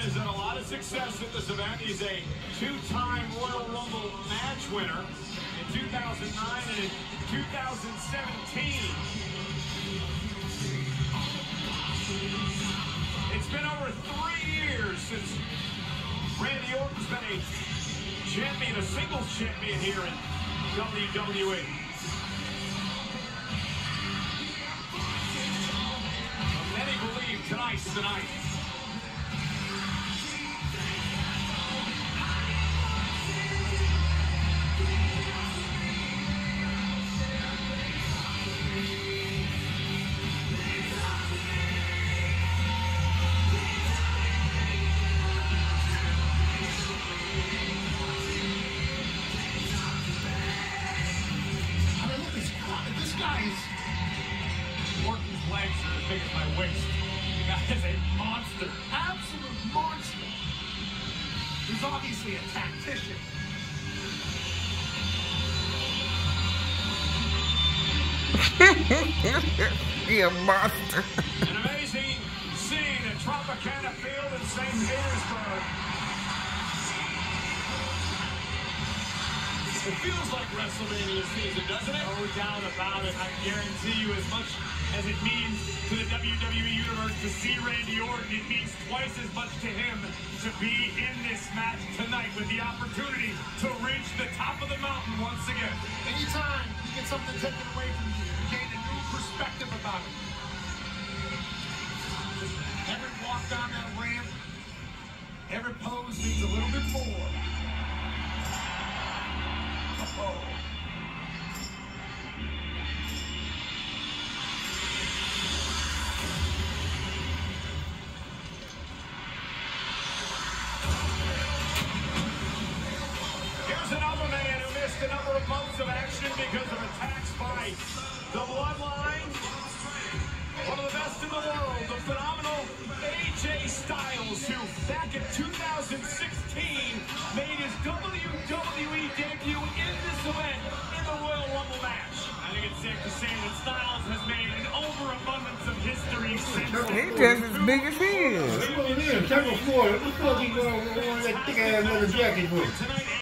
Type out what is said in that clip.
has had a lot of success at this event. He's a two-time Royal Rumble match winner in 2009 and in 2017. It's been over 3 years since Randy Orton's been a champion, a singles champion here in WWE. Many believe tonight's the night. Orton's legs are as big as my waist. The guy is a monster. Absolute monster. He's obviously a tactician. You're a monster. An amazing scene at Tropicana Field in St. Petersburg. It feels like WrestleMania season, doesn't it? No doubt about it. I guarantee you, as much as it means to the WWE Universe to see Randy Orton, it means twice as much to him to be in this match tonight with the opportunity to reach the top of the mountain once again. Anytime you get something taken away from you, you gain a new perspective about it. Every walk down that ramp, every pose means a little bit more. Here's another man who missed a number of months of action because of attacks by the Bloodline. One of the best in the world, the phenomenal AJ Styles, who back in 2016 made his WWE debut in this event in the Royal Rumble match. I think it's safe to say that Styles has made an overabundance of history since He's just as big as he is. Check before. What the fuck he going with that thick ass leather jacket for?